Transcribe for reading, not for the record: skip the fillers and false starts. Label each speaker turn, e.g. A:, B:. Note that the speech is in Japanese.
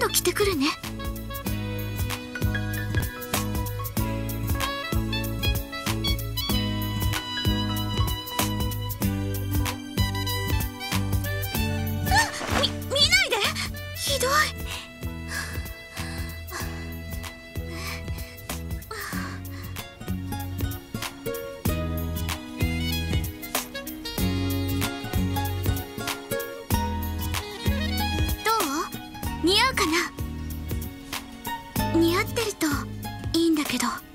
A: と着てくるね。見ないで。ひどい。似合うかな。似合ってるといいんだけど。